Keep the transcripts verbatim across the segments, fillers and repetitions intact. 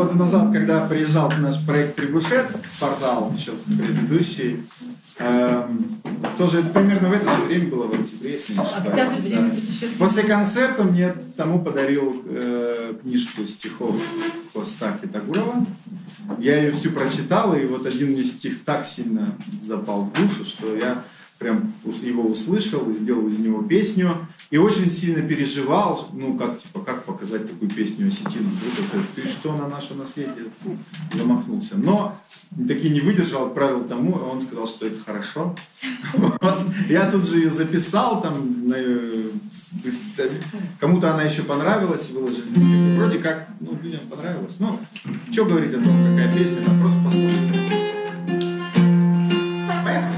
года назад, когда приезжал в наш проект Трибушет, портал еще предыдущий, эм, тоже это примерно в это же время было, в октябре, если не ошибаюсь. Да. После концерта мне тому подарил э, книжку стихов Костаки Тагурова. Я ее всю прочитал, и вот один мне стих так сильно запал в душу, что я прям его услышал и сделал из него песню. И очень сильно переживал, ну, как, типа, как показать такую песню осетинам. Ты что на наше наследие замахнулся. Но таки не выдержал, отправил тому, а он сказал, что это хорошо. Вот. Я тут же ее записал, там, кому-то она еще понравилась, выложили. Вроде как, ну, людям понравилось. Ну, что говорить о том, какая песня, она просто послушайте. Поехали.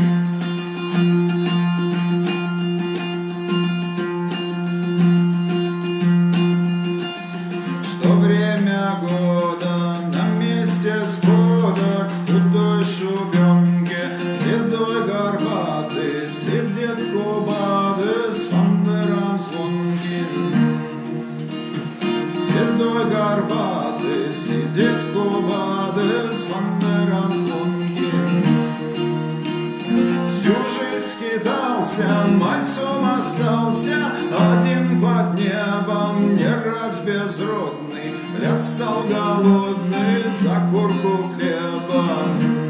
Мальцом остался один под небом, не раз безродный, плясал голодный за корку хлеба.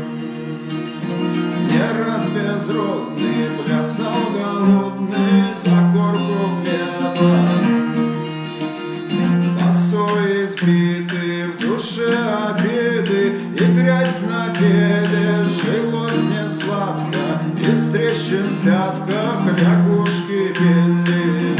Не раз безродный, плясал голодный за корку хлеба. Косой избитый, в душе обиды и грязь на теле, жилось несладко, из трещин в пятках лягушки пели.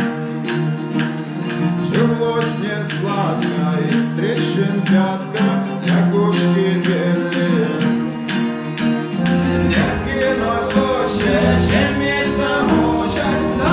Жилось несладко, из трещин в пятках лягушки пели. Не сгинуть лучше, чем иметь саму часть.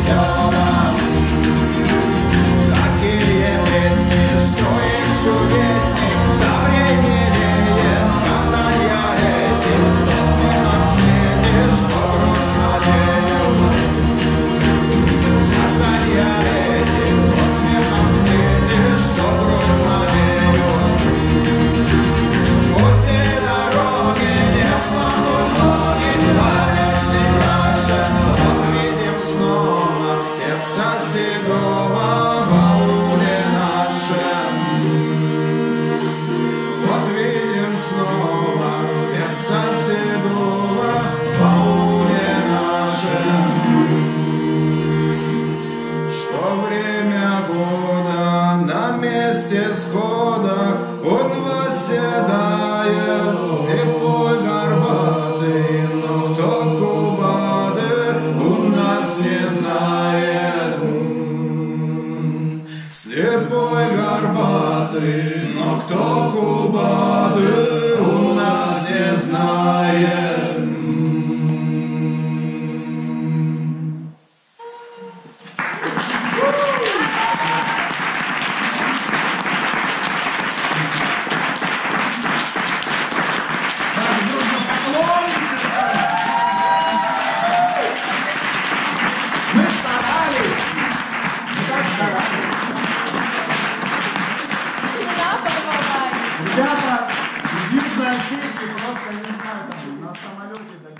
веселом. Такие песни, что их чудесней, добрее сказания эти. Если нам встретишь, что грустно верю. Сказания эти, что смехом встретишь, что грустно верю. Пути дороги не сломут ноги, а вместе краше вот видим снова певца седого в ауле нашем. Вот видим снова певца седого в ауле нашем. Что время года на месте схода он восседает, слепой горбатый, но кто Кубады у нас не знает. Слепой горбатый, но кто Кубады у нас не знает. Так, дружно поклонимся. Мы старались. Мы так старались. Ребята из Южной Осетии просто, я не знаю, там на самолете